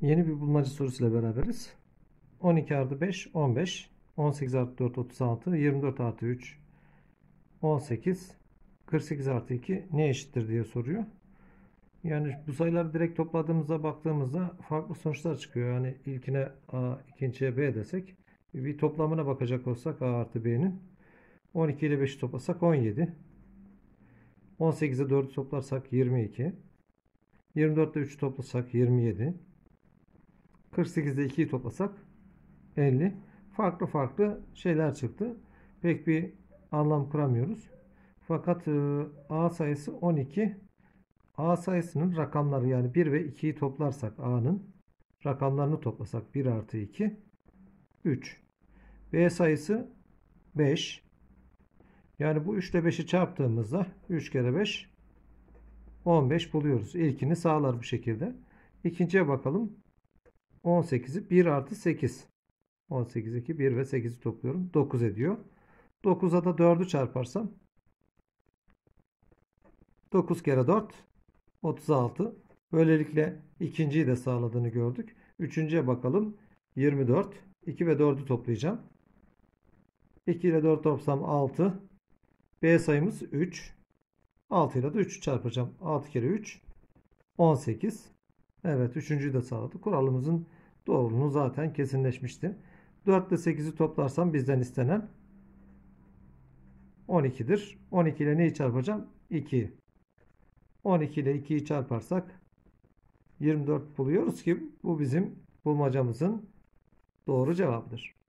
Yeni bir bulmaca sorusuyla beraberiz. 12 artı 5 15. 18 artı 4 36. 24 artı 3 18. 48 artı 2 ne eşittir diye soruyor. Yani bu sayıları direkt topladığımızda baktığımızda farklı sonuçlar çıkıyor. Yani ilkine A, ikinciye B desek. Bir toplamına bakacak olsak A artı B'nin. 12 ile 5'i toplasak 17. 18'e 4'ü toplarsak 22. 24 ile 3'ü toplasak 27. 48'de 2'yi toplasak 50. Farklı farklı şeyler çıktı. Pek bir anlam kuramıyoruz. Fakat A sayısı 12. A sayısının rakamları yani 1 ve 2'yi toplarsak A'nın rakamlarını toplasak 1 artı 2 3. B sayısı 5. Yani bu 3 ile 5'i çarptığımızda 3 kere 5 15 buluyoruz. İlkini sağlar bu şekilde. İkinciye bakalım. 18'i 1 artı 8. 18, 2, 1 ve 8'i topluyorum. 9 ediyor. 9'a da 4'ü çarparsam 9 kere 4 36. Böylelikle ikinciyi de sağladığını gördük. Üçüncüye bakalım. 24. 2 ve 4'ü toplayacağım. 2 ile 4 toplasam 6. B sayımız 3. 6 ile de 3'ü çarpacağım. 6 kere 3 18. Evet, üçüncüyü de sağladık. Kuralımızın doğruluğu zaten kesinleşmişti. 4 ile 8'i toplarsam bizden istenen 12'dir. 12 ile neyi çarpacağım? 2. 12 ile 2'yi çarparsak 24 buluyoruz ki bu bizim bulmacamızın doğru cevabıdır.